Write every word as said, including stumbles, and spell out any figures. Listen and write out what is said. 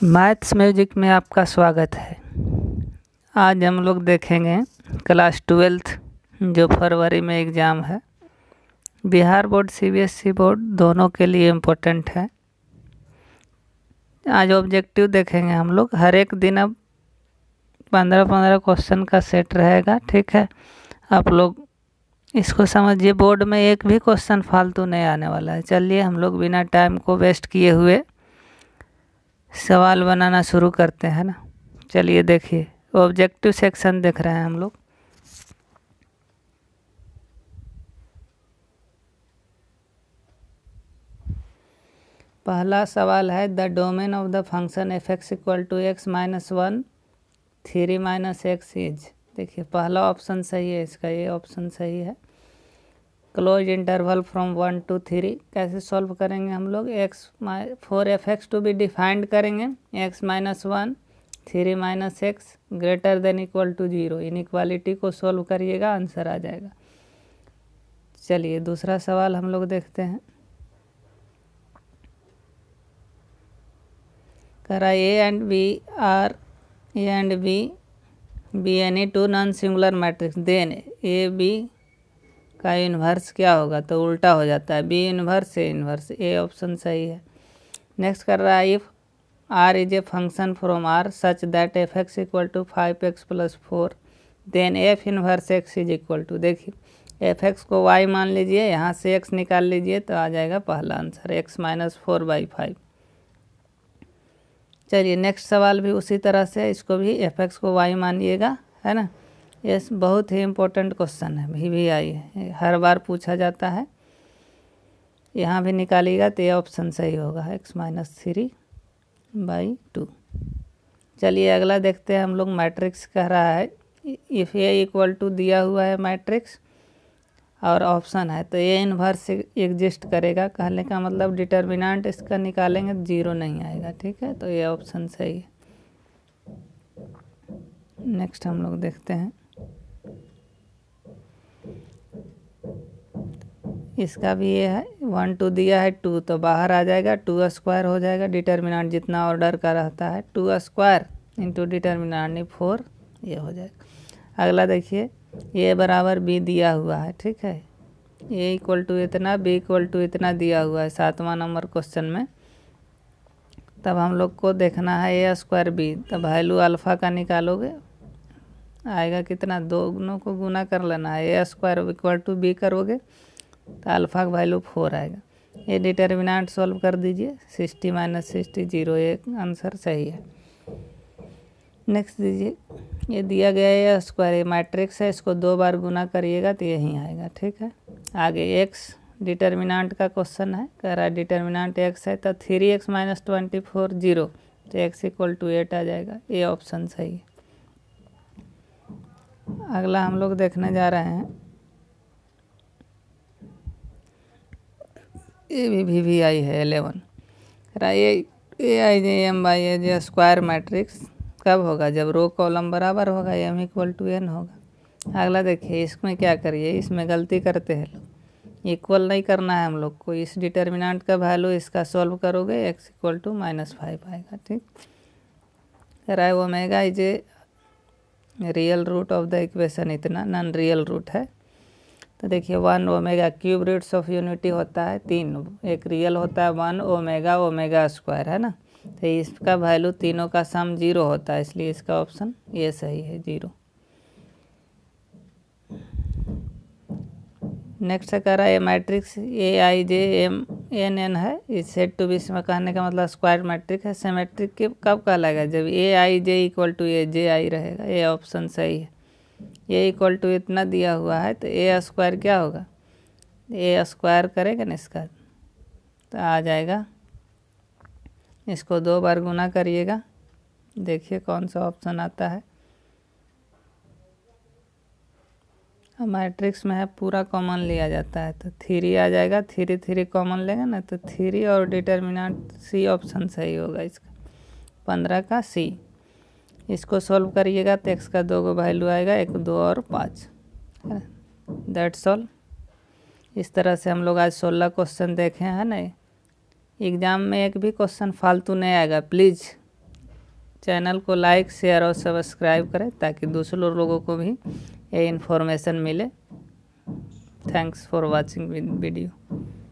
Maths music में आपका स्वागत है। आज हम लोग देखेंगे क्लास ट्वेल्थ जो फरवरी में एग्ज़ाम है। बिहार बोर्ड सीबीएसई बोर्ड दोनों के लिए इम्पोर्टेंट है। आज ऑब्जेक्टिव देखेंगे हम लोग। हर एक दिन अब पंद्रह पंद्रह क्वेश्चन का सेट रहेगा, ठीक है। आप लोग इसको समझिए, बोर्ड में एक भी क्वेश्चन फालतू नहीं आने वाला है। चलिए हम लोग बिना टाइम को वेस्ट किए हुए सवाल बनाना शुरू करते हैं ना। चलिए देखिए, ऑब्जेक्टिव सेक्शन देख रहे हैं हम लोग। पहला सवाल है the domain of the function F X equal to X minus one three minus X is. देखिए पहला ऑप्शन सही है, इसका ये ऑप्शन सही है। Close interval from one to three कैसे सॉल्व करेंगे हम लोग? X for F X to भी डिफाइंड करेंगे। X minus one three minus X greater than equal to zero. Inequality को सॉल्व करिएगा, आंसर आ जाएगा। चलिए दूसरा सवाल हम लोग देखते हैं। करा A and B are A and B B any two non singular matrix, then A B का इन्वर्स क्या होगा? तो उल्टा हो जाता है, B inverse A inverse. A option सही है। नेक्स्ट कर रहा है if R is a function from R such that F X equal to five X plus four then F inverse X is equal to. देखिए F X को Y मान लीजिए, यहाँ से एक्स निकाल लीजिए तो आ जाएगा पहला answer X minus four by five. चलिए नेक्स्ट सवाल भी उसी तरह से, इसको भी एफ एक्स को वाई मानिएगा, है ना। ये बहुत ही इम्पोर्टेंट क्वेश्चन है, भी भी आई है, हर बार पूछा जाता है। यहाँ भी निकालिएगा तो ये ऑप्शन सही होगा X minus three by two. चलिए अगला देखते हैं हम लोग। मैट्रिक्स कह रहा है इफ़ ए इक्वल टू दिया हुआ है मैट्रिक्स और ऑप्शन है तो ए इन्वर्स एग्जिस्ट करेगा। कहने का मतलब डिटर्मिनेंट इसका निकालेंगे तो जीरो नहीं आएगा, ठीक है। तो ये ऑप्शन सही है। नेक्स्ट हम लोग देखते हैं। इसका भी ये है, वन टू दिया है, टू तो बाहर आ जाएगा, टू स्क्वायर हो जाएगा। डिटर्मिनेंट जितना ऑर्डर का रहता है two square into determinant four, ये हो जाएगा। अगला देखिए ए बराबर बी दिया हुआ है, ठीक है। ए इक्वल टू इतना, बी इक्वल टू इतना दिया हुआ है सातवां नंबर क्वेश्चन में। तब हम लोग को देखना है ए स्क्वायर बी, तब वैल्यू अल्फ़ा का निकालोगे, आएगा कितना? दोनों को गुना कर लेना है। A square equal to B करोगे तो अल्फ़ा का वैल्यू फोर आएगा। ये डिटर्मिनेंट सॉल्व कर दीजिए, सिक्सटी माइनस सिक्सटी जीरो, एक आंसर सही है। नेक्स्ट दीजिए, ये दिया गया है स्क्वायर, ये मैट्रिक्स है, इसको दो बार गुना करिएगा तो यही आएगा, ठीक है। आगे एक्स डिटर्मिनेंट का क्वेश्चन है, कह रहा है डिटर्मिनेंट एक्स है तो three X minus twenty four zero, तो एक्स इक्वल टू एट आ जाएगा। ये ऑप्शन सही है। अगला हम लोग देखने जा रहे हैं, ए भी वी वी आई है eleven. A A I J M by A J square matrix कब होगा? जब रो कॉलम बराबर होगा, एम इक्वल टू एन होगा। अगला देखिए, इसमें क्या करिए, इसमें गलती करते हैं लोग, इक्वल नहीं करना है हम लोग को। इस डिटर्मिनेंट का वैल्यू इसका सॉल्व करोगे X equal to minus five आएगा, ठीक। कह रहा है omega is a real root of the equation, इतना नॉन रियल रूट है। तो देखिए one omega, cube roots of unity होता है तीन, एक रियल होता है वन ओमेगा ओमेगा स्क्वायर, है ना। तो इसका वैल्यू तीनों का सम जीरो होता है, इसलिए इसका ऑप्शन ये सही है, जीरो। नेक्स्ट कह रहा है matrix A I J M N N है, इस सेट टू बी, इसमें कहने का मतलब स्क्वायर मैट्रिक है। सिमेट्रिक के कब कहलाएगा? जब ए आई जे इक्वल टू ए जे आई रहेगा। ये ऑप्शन सही है। ए इक्वल टू इतना दिया हुआ है तो ए स्क्वायर क्या होगा? ए स्क्वायर करेगा ना इसका तो आ जाएगा, इसको दो बार गुना करिएगा, देखिए कौन सा ऑप्शन आता है। मैट्रिक्स में है पूरा कॉमन लिया जाता है तो थ्री आ जाएगा, थ्री थ्री कॉमन लेगा ना तो थ्री और डिटर्मिनेंट सी ऑप्शन सही होगा इसका, पंद्रह का सी। इसको सॉल्व करिएगा तो एक्स का दो गो वैल्यू आएगा, एक दो और पाँच, दैट्स ऑल। इस तरह से हम लोग आज सोलह क्वेश्चन देखे हैं ना। एग्ज़ाम में एक भी क्वेश्चन फालतू नहीं आएगा, प्लीज़ चैनल को लाइक शेयर और सब्सक्राइब करें ताकि दूसरों लोगों को भी ये इन्फॉर्मेशन मिले। Thanks for watching video.